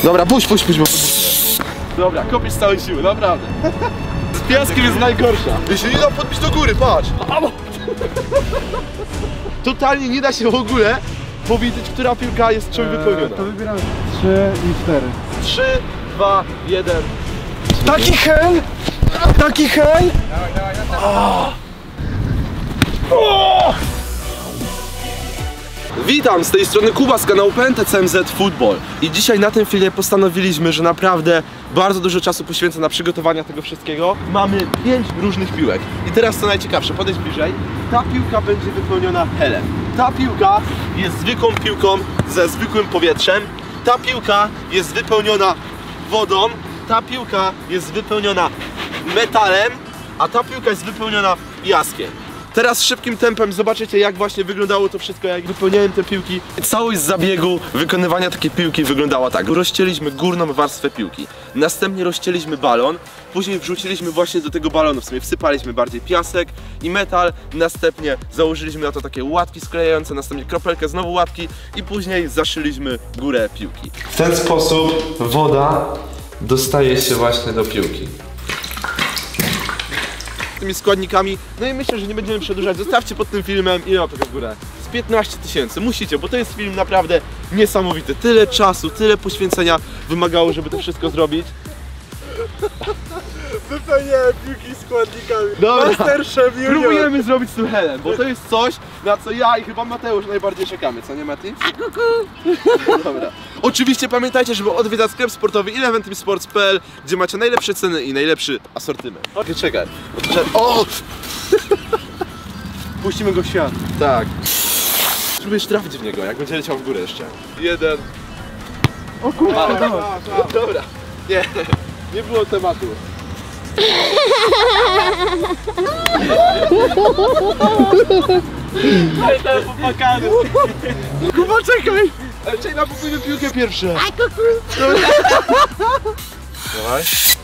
Dobra, puść, bo... Dobra, kopisz z całej siły, naprawdę. Z piaskiem jest najgorsza. Jeśli nie da podbić do góry, patrz. Totalnie nie da się w ogóle powiedzieć, która piłka jest czym wypełniona. To wybieramy 3 i 4. 3, 2, 1. Taki hel! Taki hel! Witam, z tej strony Kuba z kanału PNTCMZ Football. I dzisiaj na tym filmie postanowiliśmy, że naprawdę bardzo dużo czasu poświęcę na przygotowania tego wszystkiego. Mamy 5 różnych piłek. I teraz co najciekawsze, podejdź bliżej. Ta piłka będzie wypełniona helem. Ta piłka jest zwykłą piłką ze zwykłym powietrzem. Ta piłka jest wypełniona wodą. Ta piłka jest wypełniona metalem, a ta piłka jest wypełniona piaskiem. Teraz szybkim tempem zobaczycie, jak właśnie wyglądało to wszystko, jak wypełniałem te piłki. Całość zabiegu wykonywania takiej piłki wyglądała tak. Rozcięliśmy górną warstwę piłki, następnie rozcięliśmy balon, później wrzuciliśmy właśnie do tego balonu, w sumie wsypaliśmy bardziej piasek i metal, następnie założyliśmy na to takie łatki sklejające, następnie kropelkę, znowu łatki i później zaszyliśmy górę piłki. W ten sposób woda dostaje się właśnie do piłki. Tymi składnikami, no i myślę, że nie będziemy przedłużać. Zostawcie pod tym filmem ile łapek w górę? Z 15 000, musicie, bo to jest film naprawdę niesamowity. Tyle czasu, tyle poświęcenia wymagało, żeby to wszystko zrobić. Wypełniałem piłki składnikami. Dobra, Masterchef Junior. próbujemy zrobić z tym helem, bo to jest coś, na co ja i chyba Mateusz najbardziej czekamy, co nie, Mati? Dobra. Oczywiście pamiętajcie, żeby odwiedzać sklep sportowy eleventeamsports.pl, gdzie macie najlepsze ceny i najlepszy asortyment. Okej, czekaj. O! Puścimy go w świat. Tak. Spróbujesz trafić w niego, jak będzie leciał w górę jeszcze. 1. O kurwa, Dobra. Nie było tematu. Ale to jest popakany. Kuba, czekaj! Czekaj na pokójną piłkę pierwsze. Dawaj.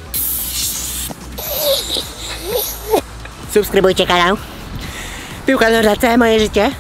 Subskrybujcie kanał. Piłka nożna, całe moje życie.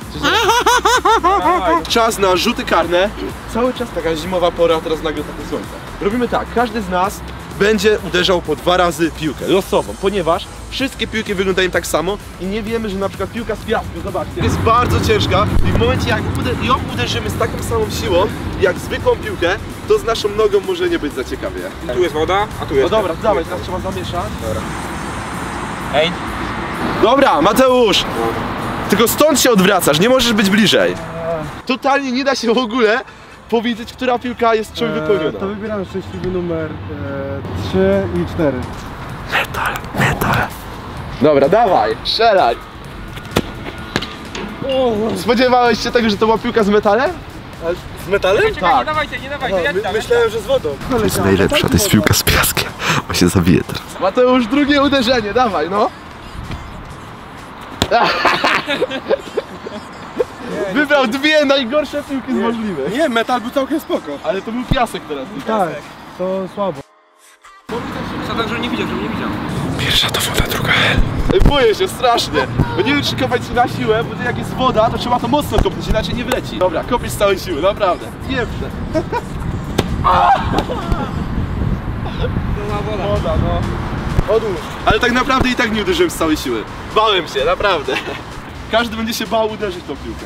Czas na rzuty karne. Cały czas taka zimowa pora, teraz nagle takie słońce. Robimy tak, każdy z nas będzie uderzał po 2 razy piłkę losową, ponieważ wszystkie piłki wyglądają tak samo i nie wiemy, że na przykład piłka z piasku, zobaczcie, jest bardzo ciężka i w momencie jak ją uderzymy z taką samą siłą jak zwykłą piłkę, to z naszą nogą może nie być za ciekawie. Tu jest woda, a tu jest... No dobra, dawaj, teraz trzeba zamieszać. Dobra. Ej! Dobra, Mateusz! Tylko stąd się odwracasz, nie możesz być bliżej. Totalnie nie da się w ogóle powiedzieć, która piłka jest czym wypełniona. To wybieramy szczęśliwy numer 3 i 4. Metal. Dobra, dawaj, strzelaj. Spodziewałeś się tego, że to była piłka z metalem? Z metalem? Tak. Nie dawajcie, ja Myślałem, że z wodą. To jest najlepsza, to jest piłka z piaskiem. On się zabije teraz. Mateusz, drugie uderzenie, dawaj, no. Wybrał 2 najgorsze piłki z możliwych. Nie, metal był całkiem spoko. Ale to był piasek teraz. Tak, to słabo. tak, żeby nie widział, Pierwsza to woda, druga hel. Boję się strasznie, bo nie wiem, czy kopać na siłę, bo jak jest woda, to trzeba to mocno kopnąć, inaczej nie wleci. Dobra, kopisz z całej siły, naprawdę. Pierwsze. Woda, no. Odłóż. Ale tak naprawdę i tak nie uderzyłem z całej siły. Bałem się, naprawdę. Każdy będzie się bał uderzyć tą piłkę.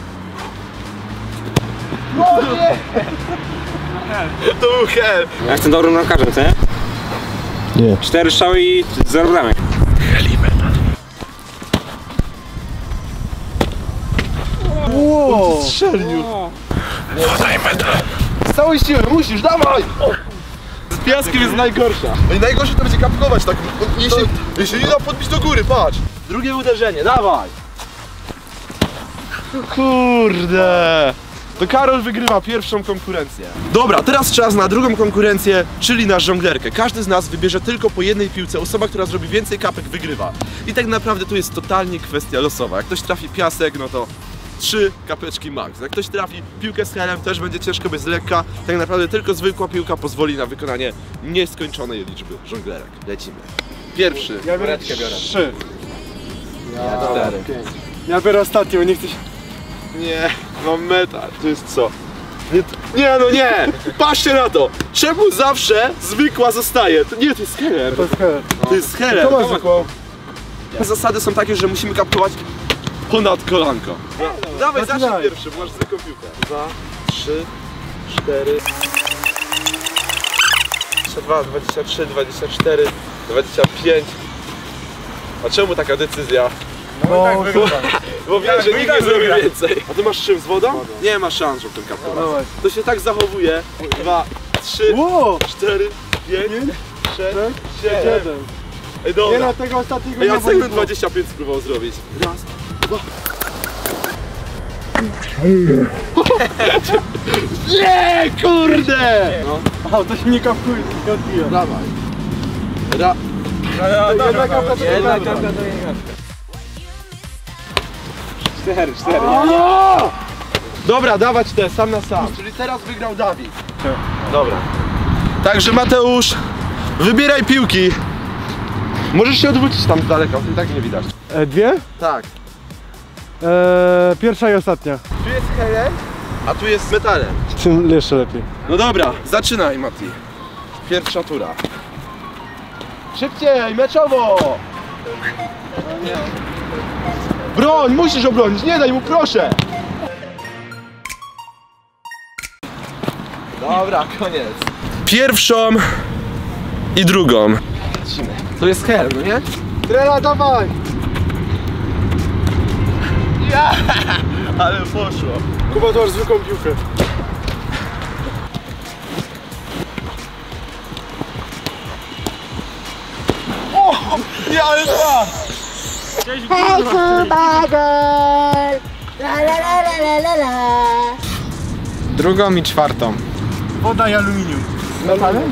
O nie! To był hel. Ja jestem dobrym bramkarzem, co nie? Nie. 4 strzały i 0 bramek. Wow, strzelił. Woda i metal. Z całej siły, musisz, dawaj! Z piaskiem jest najgorsza. No i najgorsze to będzie kapkować tak. Jeśli nie da podbić do góry, patrz. Drugie uderzenie, dawaj. Kurde. To Karol wygrywa pierwszą konkurencję. Dobra, teraz czas na drugą konkurencję, czyli na żonglerkę. Każdy z nas wybierze tylko po jednej piłce. Osoba, która zrobi więcej kapek, wygrywa. I tak naprawdę to jest totalnie kwestia losowa. Jak ktoś trafi piasek, no to 3 kapeczki max. Jak ktoś trafi piłkę z helem, też będzie ciężko, bez lekka. Tak naprawdę tylko zwykła piłka pozwoli na wykonanie nieskończonej liczby żonglerek. Lecimy. Pierwszy. Ja biorę 3. Ja 4. Ja biorę ostatnią, nie chcę się... Nie, mam metal. To jest co? Nie, Nie, no nie! Patrzcie na to! Czemu zawsze zwykła zostaje? To nie, to jest heller. To jest heller. To jest heller. To masz zwykłą. Zasady są takie, że musimy kaptować ponad kolanko. Dawaj, zacznij Zaczynaj. pierwszy, bo masz zwykłą piłkę. 2, 3, 4. 22, 23, 24, 25. A czemu taka decyzja? No, Bo wiem, że nikt nie tak zrobi wygra. więcej. A ty masz czym, z wodą? Nie ma szans, żeby ten kaptować. Dawaj. To się tak zachowuje. 2, 3, Ło! 4, 5, 6, 7. 7. Ej, Nie dobra. na tego ostatniego Ja nie segment było. 25 spróbował zrobić. Raz, dwa. Nie, kurde! No, A, to się nie kapkuje, nie odbija. dawaj. Jedna kapka to Jedna dobra. kapka to jedna. 4. Dobra, dawać te, sam na sam. Czyli teraz wygrał Dawid. Dobra. Także Mateusz, wybieraj piłki. Możesz się odwrócić tam z daleka, to i tak nie widać. Dwie? Tak. Pierwsza i ostatnia. Tu jest heller, a tu jest metalem. Czym jeszcze lepiej? No dobra, zaczynaj Mati. Pierwsza tura. Szybciej, meczowo! Broń, musisz obronić, nie daj mu, proszę! Dobra, koniec. Pierwszą i drugą. To jest hel, no nie? Trela, dawaj! Ale poszło. Kuba, to masz zwykłą piłkę. Nie, ale dwa! Hej, Kuba, gol! La la la la la la la. Drugą i czwartą. Woda i aluminium. Metalem?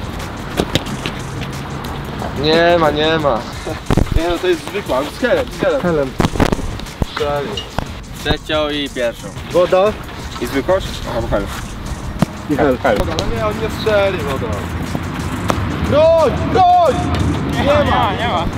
Nie ma, nie ma. Nie no, to jest zwykła, z helem, z helem. Helem. Strzelił. Trzecią i pierwszą. Woda I zwykłość? Aha, bo hel. i hel. Woda, no nie, on nie strzeli wodą. Broń! Broń! Nie ma! Nie ma.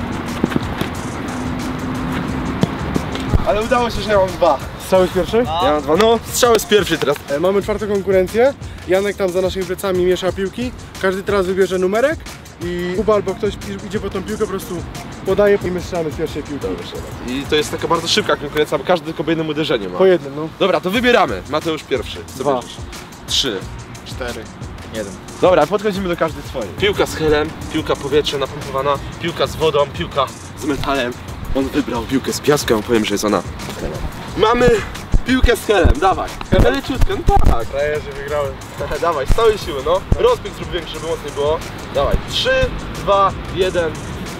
Ale udało się, że ja mam dwa. Strzały z pierwszej? Ja mam dwa, no strzały z pierwszej teraz. Mamy czwartą konkurencję. Janek tam za naszymi plecami miesza piłki. Każdy teraz wybierze numerek i Kuba albo ktoś idzie po tą piłkę, po prostu podaje i my strzelamy z pierwszej piłki. I to jest taka bardzo szybka konkurencja, bo każdy tylko po jednym uderzeniu ma. Po jednym, no. Dobra, to wybieramy. Mateusz pierwszy. Co Dwa. bierzesz? 3. 4. 1. Dobra, podchodzimy do każdej swojej. Piłka z helem, piłka powietrze napompowana, piłka z wodą, piłka z metalem. On wybrał piłkę z piaskiem, ja powiem, że jest ona. Mamy piłkę z helem, dawaj. Leciutko, no tak. Frajerzy wygrałem. Dawaj, z całej siły, no. Rozbieg zrób większy, żeby mocniej było. Dawaj, 3, 2, 1.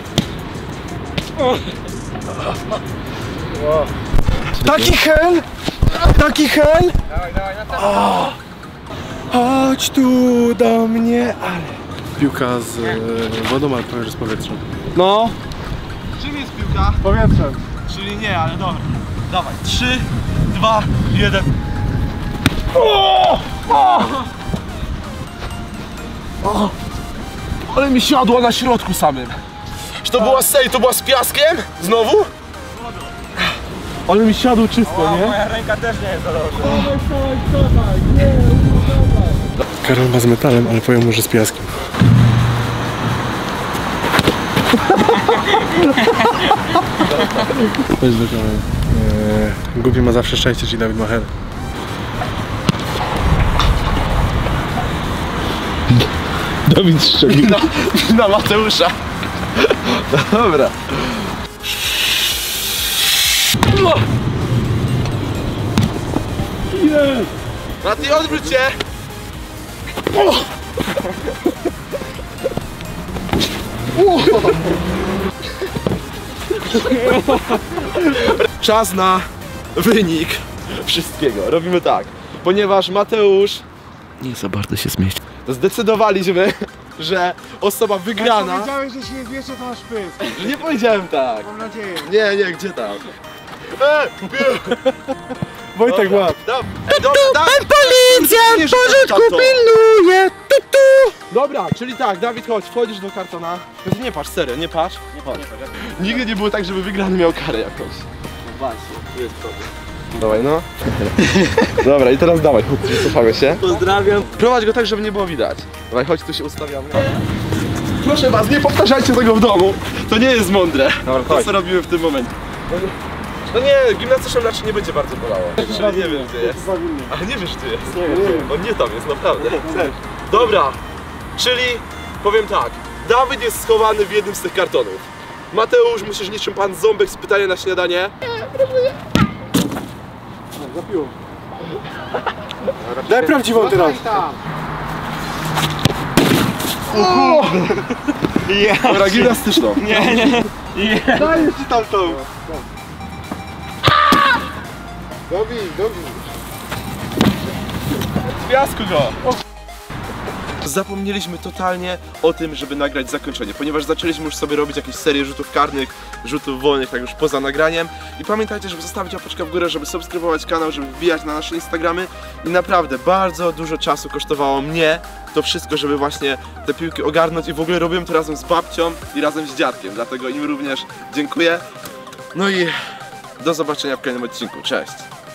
Taki hel! Taki hel! Dawaj, dawaj, na to. Chodź tu do mnie, ale... Piłka z wodą, ale powiem, że z powietrzem. No, Czym jest piłka? powietrzem. Czyli nie, ale dobra. Dawaj, 3, 2, 1. Ale mi siadła na środku samym. Czy to była sej, to była z piaskiem? Znowu? Ale mi siadło czysto, nie? Moja ręka też nie jest za dobrze. Karol ma z metalem, ale powiem mu, że z piaskiem. Chodź do kamery. Głupi ma zawsze szczęście, czyli Dawid ma hel. Dawid strzelił. Na Mateusza. Dobra. Mati, odwróć się! Czas na wynik wszystkiego. Robimy tak, ponieważ Mateusz nie za bardzo się zmieści. Zdecydowaliśmy, że osoba wygrana. Powiedziałeś, że się nie zmieszczę, to masz pysk. Że nie powiedziałem tak. Mam nadzieję. Nie, gdzie tam? Wojtek łap. Pan Policjant porządku pilnuje! Tu, tu. Dobra, czyli tak, Dawid, chodź, wchodzisz do kartona. Nie patrz, serio, nie patrz. Nigdy nie było tak, żeby wygrany miał karę jakąś. No właśnie, tu jest problem. Dawaj no. Dobra i teraz dawaj, chodź, cofamy się. Pozdrawiam. Prowadź go tak, żeby nie było widać. Dawaj, chodź, tu się ustawiamy. Proszę was, nie powtarzajcie tego w domu. To nie jest mądre. Dobra, To chodź. co robimy w tym momencie. No nie, gimnastyczną raczej nie będzie bardzo bolało. Czyli nie wiem gdzie jest. Ale nie wiesz gdzie jest. Nie. On nie tam jest, naprawdę. Dobra, czyli powiem tak. Dawid jest schowany w jednym z tych kartonów. Mateusz, musisz niczym pan Ząbek z pytania na śniadanie. Zapiło. Daj prawdziwą teraz. Dobra, gimnastyczną. Daję ci tamtą. Dobij. Z piasku go! Zapomnieliśmy totalnie o tym, żeby nagrać zakończenie, ponieważ zaczęliśmy już sobie robić jakieś serie rzutów karnych, rzutów wolnych, tak już poza nagraniem. I pamiętajcie, żeby zostawić łapeczkę w górę, żeby subskrybować kanał, żeby wbijać na nasze Instagramy. I naprawdę bardzo dużo czasu kosztowało mnie to wszystko, żeby właśnie te piłki ogarnąć i w ogóle robiłem to razem z babcią i razem z dziadkiem, dlatego im również dziękuję. No i do zobaczenia w kolejnym odcinku, cześć!